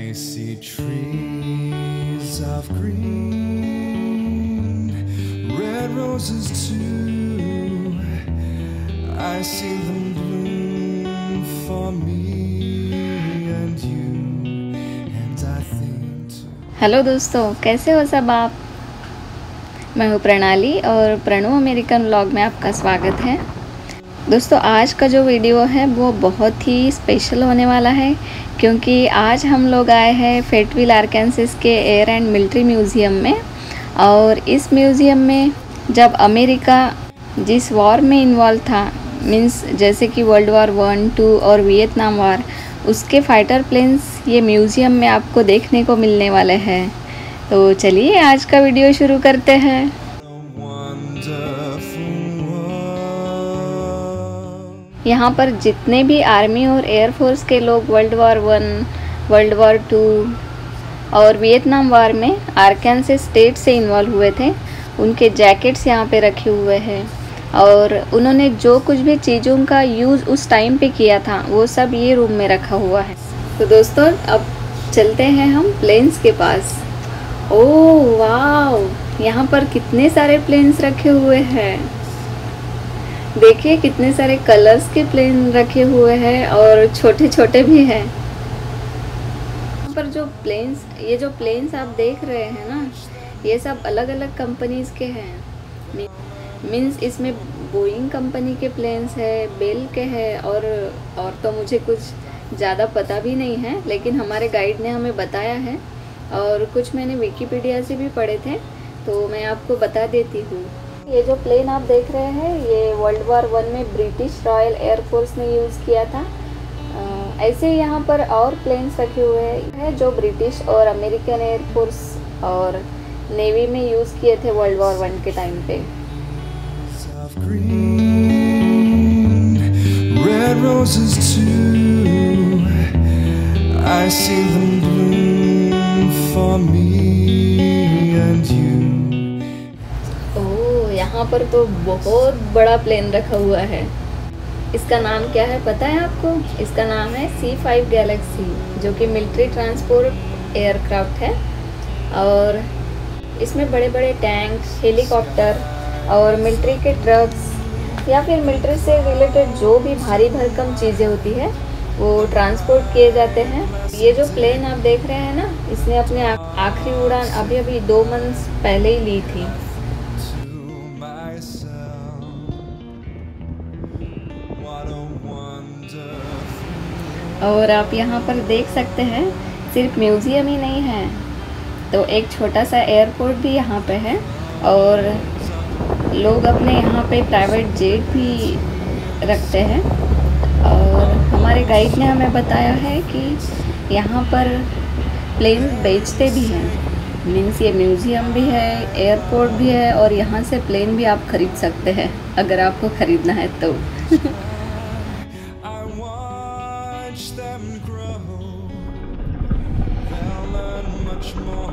see trees of green, red roses too. I see them bloom for me and you, and I think. Hello दोस्तों, कैसे हो सब आप। मैं हूँ प्रणाली और प्रणु अमेरिकन व्लॉग में आपका स्वागत है। दोस्तों, आज का जो वीडियो है वो बहुत ही स्पेशल होने वाला है, क्योंकि आज हम लोग आए हैं फेटविल आर्कांसस के एयर एंड मिलिट्री म्यूज़ियम में। और इस म्यूज़ियम में जब अमेरिका जिस वॉर में इन्वॉल्व था, मीन्स जैसे कि वर्ल्ड वॉर 1, 2 और वियतनाम वॉर, उसके फाइटर प्लेन्स ये म्यूज़ियम में आपको देखने को मिलने वाले हैं। तो चलिए आज का वीडियो शुरू करते हैं। यहाँ पर जितने भी आर्मी और एयरफोर्स के लोग वर्ल्ड वॉर 1, वर्ल्ड वॉर 2 और वियतनाम वॉर में आर्कांसस स्टेट से इन्वॉल्व हुए थे, उनके जैकेट्स यहाँ पे रखे हुए हैं। और उन्होंने जो कुछ भी चीज़ों का यूज़ उस टाइम पे किया था वो सब ये रूम में रखा हुआ है। तो दोस्तों, अब चलते हैं हम प्लेन्स के पास। ओह वाव, यहाँ पर कितने सारे प्लेन्स रखे हुए हैं। देखिए कितने सारे कलर्स के प्लेन रखे हुए हैं और छोटे छोटे भी हैं। यहाँ पर जो प्लेन्स, ये जो प्लेन्स आप देख रहे हैं ना, ये सब अलग अलग कंपनीज के हैं। मीन्स इसमें बोइंग कंपनी के प्लेन्स है, बेल के हैं और तो मुझे कुछ ज़्यादा पता भी नहीं है, लेकिन हमारे गाइड ने हमें बताया है और कुछ मैंने विकिपीडिया से भी पढ़े थे, तो मैं आपको बता देती हूँ। ये जो प्लेन आप देख रहे हैं ये वर्ल्ड वॉर 1 में ब्रिटिश रॉयल एयरफोर्स ने यूज़ किया था। ऐसे यहाँ पर और प्लेन्स रखे हुए हैं जो ब्रिटिश और अमेरिकन एयरफोर्स और नेवी में यूज़ किए थे वर्ल्ड वॉर 1 के टाइम पे। Red roses too, I see them bloom for me and you. यहाँ पर तो बहुत बड़ा प्लेन रखा हुआ है। इसका नाम क्या है पता है आपको? इसका नाम है C5 गैलेक्सी, जो कि मिलिट्री ट्रांसपोर्ट एयरक्राफ्ट है। और इसमें बड़े बड़े टैंक, हेलीकॉप्टर और मिलिट्री के ट्रक्स या फिर मिलिट्री से रिलेटेड जो भी भारी भरकम चीज़ें होती है वो ट्रांसपोर्ट किए जाते हैं। ये जो प्लेन आप देख रहे हैं ना, इसने अपने आखिरी उड़ान अभी 2 मंथ्स पहले ही ली थी। और आप यहाँ पर देख सकते हैं सिर्फ म्यूज़ियम ही नहीं है, तो एक छोटा सा एयरपोर्ट भी यहाँ पे है और लोग अपने यहाँ पे प्राइवेट जेट भी रखते हैं। और हमारे गाइड ने हमें बताया है कि यहाँ पर प्लेन बेचते भी हैं। मीन्स ये म्यूज़ियम भी है, एयरपोर्ट भी है और यहाँ से प्लेन भी आप ख़रीद सकते हैं अगर आपको ख़रीदना है तो। Them grow, they'll learn much more